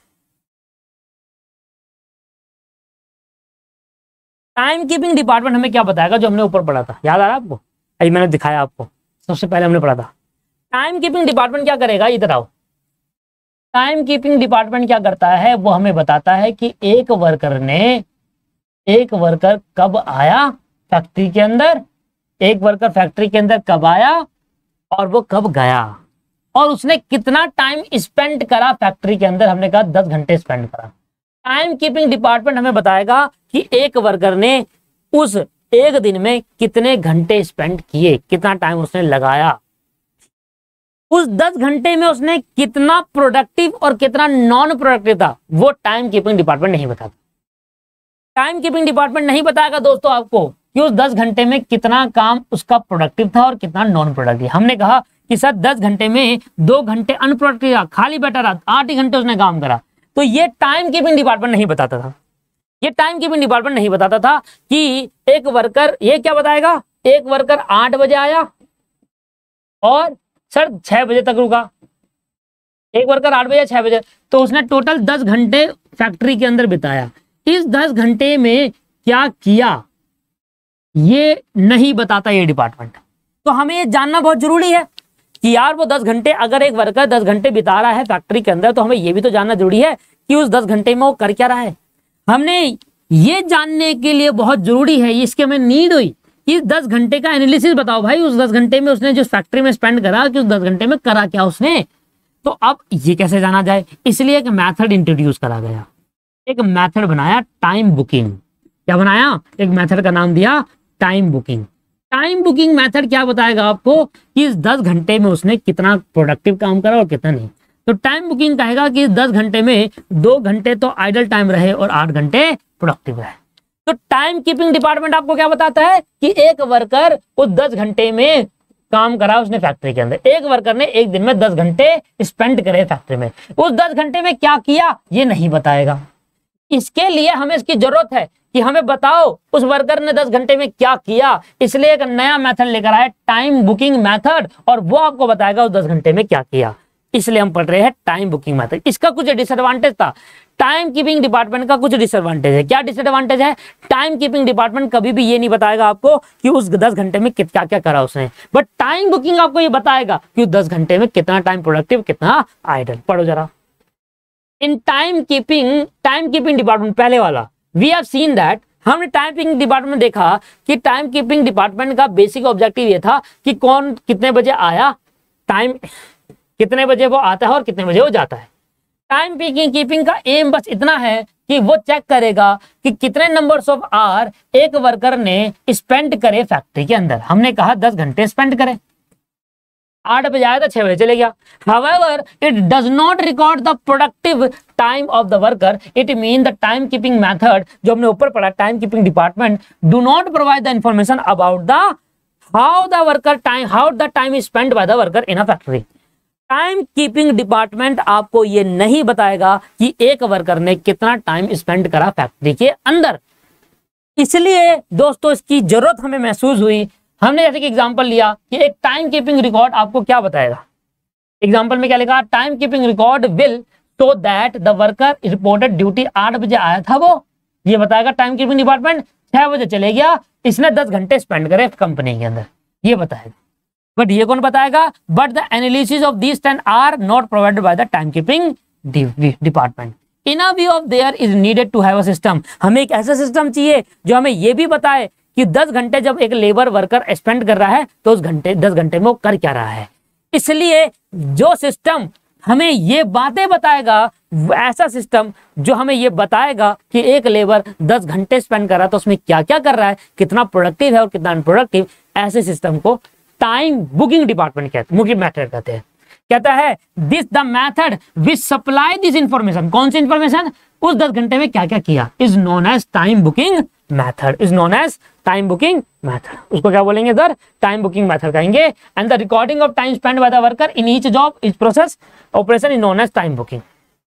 टाइम कीपिंग डिपार्टमेंट हमें क्या बताएगा जो हमने ऊपर पढ़ा था, याद आ रहा है आपको? अभी मैंने दिखाया आपको, सबसे पहले हमने पढ़ा था। टाइम कीपिंग डिपार्टमेंट क्या करेगा, इधर आओ। टाइम कीपिंग डिपार्टमेंट क्या करता है, वो हमें बताता है कि एक वर्कर ने एक वर्कर कब आया फैक्ट्री के अंदर, एक वर्कर फैक्ट्री के अंदर कब आया और वो कब गया, और उसने कितना टाइम स्पेंड करा फैक्ट्री के अंदर। हमने कहा दस घंटे स्पेंड करा। टाइम कीपिंग डिपार्टमेंट हमें बताएगा कि एक वर्कर ने उस एक दिन में कितने घंटे स्पेंड किए, कितना टाइम उसने लगाया, उस दस घंटे में उसने कितना प्रोडक्टिव और कितना नॉन प्रोडक्टिव था, वो टाइम कीपिंग डिपार्टमेंट नहीं बताता। टाइम कीपिंग डिपार्टमेंट नहीं बताएगा दोस्तों आपको कि उस दस घंटे में कितना काम उसका प्रोडक्टिव था और कितना नॉन प्रोडक्टिव। हमने कहा कि सर दस घंटे में दो घंटे अनप्रोडक्टिव रहा, खाली बैठा रहा, आठ ही घंटे उसने काम करा, तो ये टाइम कीपिंग डिपार्टमेंट नहीं बताता था। ये टाइम कीपिंग डिपार्टमेंट नहीं बताता था कि एक वर्कर, ये क्या बताएगा, एक वर्कर आठ बजे आया और सर छह बजे तक रुका। एक वर्कर आठ बजे छह बजे, तो उसने टोटल दस घंटे फैक्ट्री के अंदर बिताया। इस दस घंटे में क्या किया ये नहीं बताता ये डिपार्टमेंट। तो हमें ये जानना बहुत जरूरी है कि यार वो दस घंटे, अगर एक वर्कर दस घंटे बिता रहा है फैक्ट्री के अंदर, तो हमें ये भी तो जानना जरूरी है कि उस दस घंटे में वो कर क्या रहा है। हमने ये जानने के लिए बहुत जरूरी है, इसके हमें नीड हुई, इस दस घंटे का एनालिसिस बताओ भाई, उस दस घंटे में उसने जो फैक्ट्री में स्पेंड करा कि उस दस घंटे में करा क्या उसने। तो अब ये कैसे जाना जाए, इसलिए एक मेथड इंट्रोड्यूस करा गया, एक मेथड बनाया टाइम बुकिंग। क्या बनाया? एक मेथड का नाम दिया time booking. Time booking method क्या बताएगा आपको कि इस दस घंटे में उसने कितना प्रोडक्टिव काम करा और कितना नहीं। तो टाइम बुकिंग कहेगा कि इस दस घंटे में दो घंटे तो आइडल टाइम रहे और आठ घंटे प्रोडक्टिव रहे। तो टाइम कीपिंग डिपार्टमेंट आपको क्या बताता है कि एक वर्कर उस दस घंटे में काम करा उसने फैक्ट्री के अंदर, एक वर्कर ने एक दिन में दस घंटे स्पेंड करे फैक्ट्री में, उस दस घंटे में क्या किया ये नहीं बताएगा। इसके लिए हमें इसकी जरूरत है कि हमें बताओ उस वर्कर ने दस घंटे में क्या किया, इसलिए एक नया मेथड लेकर आए टाइम बुकिंग मेथड, और वो आपको बताएगा उस दस घंटे में क्या किया। इसलिए हम पढ़ रहे हैं टाइम बुकिंग मेथड। इसका कुछ डिसएडवांटेज था, टाइम कीपिंग डिपार्टमेंट का कुछ डिसएडवांटेज है। क्या डिसएडवांटेज है? टाइम कीपिंग डिपार्टमेंट कभी भी ये नहीं बताएगा आपको कि उस दस घंटे में क्या क्या करा उसने, बट टाइम बुकिंग आपको ये बताएगा कि उस दस घंटे में कितना टाइम प्रोडक्टिव, कितना आइडल। पढ़ो जरा। In time keeping time keeping department, पहले वाला, वी हैव सीन दैट, हमने टाइम कीपिंग डिपार्टमेंट देखा कि टाइम कीपिंग डिपार्टमेंट का बेसिक ऑब्जेक्टिव ये था कि कौन कितने बजे आया, टाइम कितने बजे वो आता है और कितने बजे वो जाता है। टाइम कीपिंग कीपिंग का एम बस इतना है कि वो चेक करेगा कि कितने नंबर्स ऑफ आवर एक वर्कर ने स्पेंड करे फैक्ट्री के अंदर। हमने कहा दस घंटे स्पेंड करे, आठ बजे आया था छह बजे चले गया। However, it does not record the productive time of the worker. It means the time keeping method जो हमने ऊपर पढ़ा time keeping department do not provide the information about the how the worker time how the time is spent by the worker in a factory. Time keeping department आपको ये नहीं बताएगा कि एक वर्कर ने कितना टाइम स्पेंड करा factory के अंदर। इसलिए दोस्तों इसकी जरूरत हमें महसूस हुई। हमने जैसे कि एग्जांपल लिया कि एक टाइम कीपिंग रिकॉर्ड आपको क्या बताएगा। एग्जांपल में क्या लिखा, time keeping record will show that the worker reported duty आठ बजे आया था, वो ये बताएगा टाइम कीपिंग डिपार्टमेंट छह बजे चले गया, इसने दस घंटे स्पेंड करे कंपनी के अंदर, ये बताएगा। बट ये कौन बताएगा, but the analysis of these ten are not provided by the time keeping department. In a view of there is needed to have a system. हमें एक ऐसा सिस्टम चाहिए जो हमें ये भी बताए कि दस घंटे जब एक लेबर वर्कर स्पेंड कर रहा है तो उस घंटे दस घंटे में वो कर क्या रहा है। इसलिए जो सिस्टम हमें ये बातें बताएगा, ऐसा सिस्टम जो हमें ये बताएगा कि एक लेबर दस घंटे स्पेंड कर रहा है तो उसमें क्या क्या कर रहा है, कितना प्रोडक्टिव है और कितना अनप्रोडक्टिव, ऐसे सिस्टम को टाइम बुकिंग डिपार्टमेंट कहते हैं, बुकिंग मेथड कहते हैं। कहता है this the method which supply this information, कौन सी इंफॉर्मेशन, उस दस घंटे में क्या क्या किया, is known as time booking method, is known as time booking method. उसको क्या बोलेंगे सर, टाइम बुकिंग मेथड कहेंगे। And the recording of time spend by the worker in each job is process operation is known as time booking.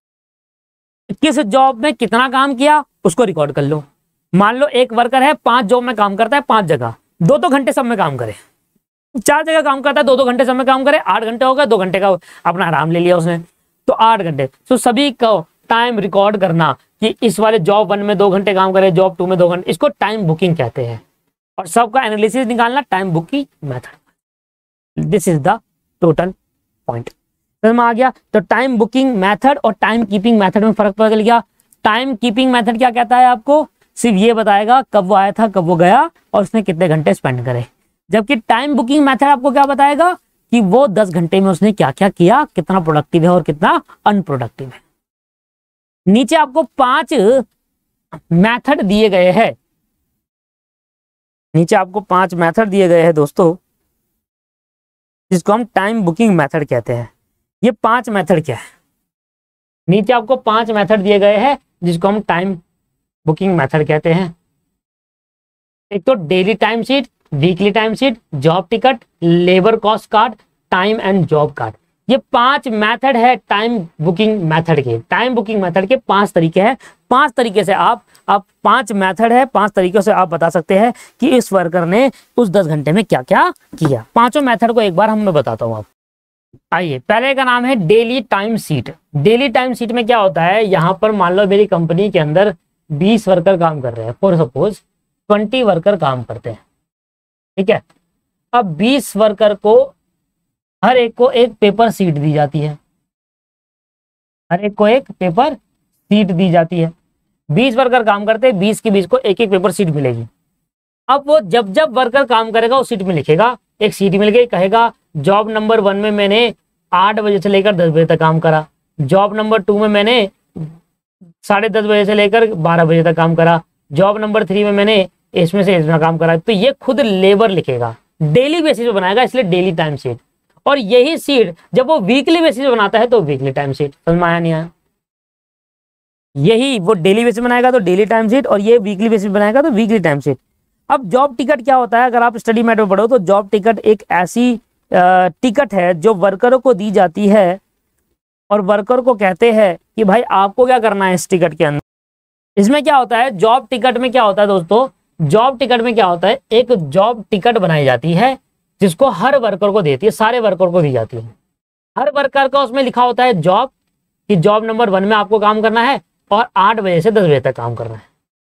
किस job में कितना काम किया उसको रिकॉर्ड कर लो। मान लो एक वर्कर है पांच जॉब में काम करता है, पांच जगह, दो दो घंटे सब में काम करे, चार जगह काम करता है, दो दो घंटे सब में काम करे, आठ घंटे हो गए, दो घंटे का अपना आराम ले लिया उसने, तो आठ घंटे। तो सभी को टाइम रिकॉर्ड करना कि इस वाले जॉब वन में दो घंटे काम करे, जॉब टू में दो घंटे, इसको टाइम बुकिंग कहते हैं। और सबका एनालिसिस निकालना time booking method. This is the total point. समझ में आ गया। तो टाइम बुकिंग मेथड और टाइम कीपिंग मेथड में फर्क पता चल गया। टाइम कीपिंग मेथड क्या कहता है, आपको सिर्फ ये बताएगा कब वो आया था, कब वो गया और उसने कितने घंटे स्पेंड करे। जबकि टाइम बुकिंग मेथड आपको क्या बताएगा कि वो दस घंटे में उसने क्या क्या किया, कितना प्रोडक्टिव है और कितना अनप्रोडक्टिव है। नीचे आपको पांच मेथड दिए गए हैं, नीचे आपको पांच मेथड दिए गए हैं दोस्तों, जिसको हम टाइम बुकिंग मेथड कहते हैं। ये पांच मेथड क्या है, नीचे आपको पांच मेथड दिए गए हैं जिसको हम टाइम बुकिंग मेथड कहते हैं। एक तो daily time sheet, weekly time sheet, job ticket, labour cost card, time and job card. ये पांच मेथड है टाइम बुकिंग मेथड के। टाइम बुकिंग मेथड के पांच तरीके हैं। पांच तरीके से आप आप पांच मेथड है, पांच तरीकों से आप बता सकते हैं कि इस वर्कर ने उस दस घंटे में क्या क्या किया। पांचों मेथड को एक बार हम मैं बताता हूं आप। आइए, पहले का नाम है daily time sheet. Daily time sheet में क्या होता है, यहाँ पर मान लो मेरी कंपनी के अंदर बीस वर्कर काम कर रहे हैं, फॉर सपोज ट्वेंटी वर्कर काम करते हैं, ठीक है। अब बीस वर्कर को हर एक को एक पेपर सीट दी जाती है, हर एक को एक पेपर सीट दी जाती है। बीस वर्कर काम करते हैं, बीस के बीस को एक एक पेपर सीट मिलेगी। अब वो जब जब वर्कर काम करेगा उस सीट में लिखेगा, एक सीट मिल गई, कहेगा जॉब नंबर वन में मैंने आठ बजे से लेकर दस बजे तक काम करा, जॉब नंबर टू में मैंने साढ़े दस बजे से लेकर बारह बजे तक काम करा, जॉब नंबर थ्री में मैंने इसमें से इसमें काम करा। तो ये खुद लेबर लिखेगा, डेली बेसिस पे बनाएगा, इसलिए डेली टाइम शीट। और यही सीट जब वो वीकली बेसिस पे बनाता है तो वीकली टाइम शीट। समझ में आया नहीं आया? यही वो डेली बेसिस बनाएगा तो डेली टाइम शीट, और ये वीकली बेसिस बनाएगा तो वीकली टाइम शीट। अब जॉब टिकट क्या होता है, अगर आप स्टडी मैट में पढ़ो तो जॉब टिकट एक ऐसी टिकट है जो वर्करों को दी जाती है और वर्कर को कहते हैं कि भाई आपको क्या करना है इस टिकट के अंदर। इसमें क्या होता है, जॉब टिकट में क्या होता है दोस्तों, जॉब टिकट में क्या होता है, एक जॉब टिकट बनाई जाती है जिसको हर वर्कर को देती है, सारे वर्कर को दी जाती है। हर वर्कर का उसमें लिखा होता है जॉब, कि जॉब नंबर वन में आपको काम करना है और आठ बजे से दस बजे तक काम करना है।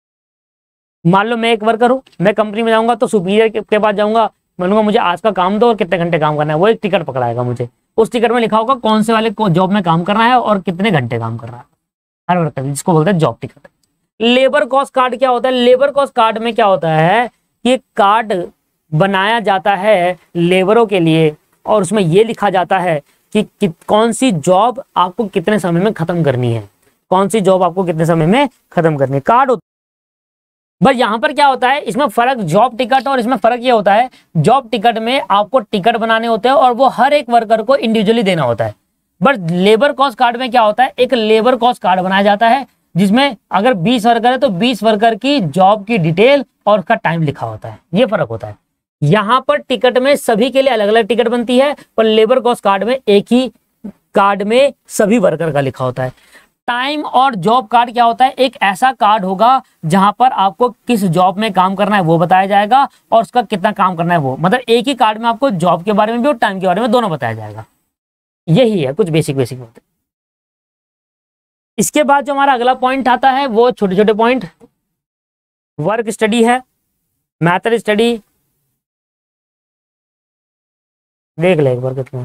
मान लो मैं एक वर्कर हूँ, मैं कंपनी में जाऊंगा तो सुपीरियर के, के पास जाऊंगा, बोलूंगा मुझे आज का काम दो और कितने घंटे काम करना है, वो एक टिकट पकड़ाएगा मुझे। उस टिकट में लिखा होगा कौन से वाले जॉब में काम करना है और कितने घंटे काम करना है, हर वर्कर, जिसको बोलते हैं job ticket. Labour cost card क्या होता है, लेबर कॉस्ट कार्ड में क्या होता है कि कार्ड बनाया जाता है लेबरों के लिए और उसमें यह लिखा जाता है कि, कि कौन सी जॉब आपको कितने समय में खत्म करनी है, कौन सी जॉब आपको कितने समय में खत्म करनी है, कार्ड होता है। बस यहाँ पर क्या होता है, इसमें फर्क जॉब टिकट और इसमें फर्क ये होता है, जॉब टिकट में आपको टिकट बनाने होते हैं और वो हर एक वर्कर को इंडिविजुअली देना होता है। बट लेबर कॉस्ट कार्ड में क्या होता है, एक लेबर कॉस्ट कार्ड बनाया जाता है जिसमें अगर बीस वर्कर है तो बीस वर्कर की जॉब की डिटेल और उसका टाइम लिखा होता है, ये फर्क होता है। यहां पर टिकट में सभी के लिए अलग अलग टिकट बनती है, पर लेबर कॉस्ट कार्ड में एक ही कार्ड में सभी वर्कर का लिखा होता है। टाइम और जॉब कार्ड क्या होता है, एक ऐसा कार्ड होगा जहां पर आपको किस जॉब में काम करना है वो बताया जाएगा और उसका कितना काम करना है वो, मतलब एक ही कार्ड में आपको जॉब के बारे में भी और टाइम के बारे में दोनों बताया जाएगा। यही है कुछ बेसिक बेसिक बातें। इसके बाद जो हमारा अगला पॉइंट आता है वो छोटे छोटे पॉइंट, वर्क स्टडी है, मैथड स्टडी, देख ले एक बार कितना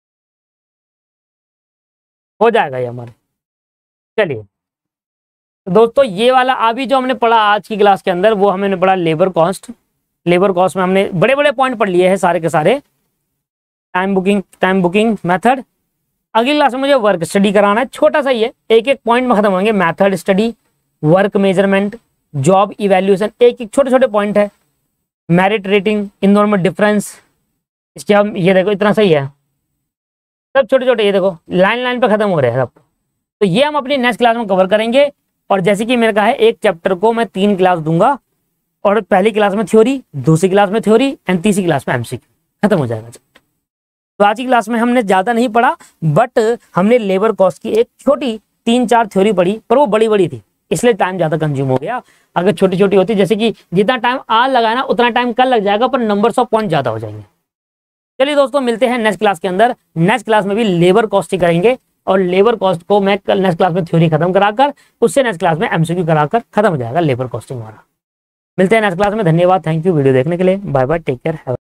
हो जाएगा ये हमारे। चलिए तो दोस्तों ये वाला अभी जो हमने पढ़ा आज की क्लास के अंदर वो हमने पढ़ा लेबर कॉस्ट। लेबर कॉस्ट में हमने बड़े बड़े पॉइंट पढ़ लिए हैं सारे के सारे, time booking time booking method. अगली क्लास में मुझे वर्क स्टडी कराना है, छोटा सा ही है, एक एक पॉइंट में खत्म होंगे, method study, work measurement, job evaluation, एक एक छोटे छोटे पॉइंट है, मेरिट रेटिंग, इन दोनों में डिफरेंस, इसके हम ये देखो इतना सही है, सब छोटे छोटे ये देखो लाइन लाइन पे खत्म हो रहे हैं सब। तो ये हम अपनी नेक्स्ट क्लास में कवर करेंगे। और जैसे कि मैंने कहा है एक चैप्टर को मैं तीन क्लास दूंगा, और पहली क्लास में थ्योरी, दूसरी क्लास में थ्योरी एंड तीसरी क्लास में एमसीक्यू, खत्म हो जाएगा। तो आज की क्लास में हमने ज्यादा नहीं पढ़ा, बट हमने लेबर कॉस्ट की एक छोटी तीन चार थ्योरी पढ़ी, पर वो बड़ी बड़ी थी इसलिए टाइम ज्यादा कंज्यूम हो गया। अगर छोटी छोटी होती, जैसे कि जितना टाइम आज लगाया ना उतना टाइम कल लग जाएगा, पर नंबर्स ऑफ पॉइंट ज्यादा हो जाएंगे। चलिए दोस्तों मिलते हैं नेक्स्ट क्लास के अंदर। नेक्स्ट क्लास में भी लेबर कॉस्ट ही करेंगे, और लेबर कॉस्ट को मैं कल नेक्स्ट क्लास में थ्योरी खत्म कराकर उससे नेक्स्ट क्लास में एमसीक्यू कराकर खत्म हो जाएगा लेबर कॉस्टिंग हमारा। मिलते हैं नेक्स्ट क्लास में। धन्यवाद, थैंक यू वीडियो देखने के लिए, बाय बाय, टेक केयर।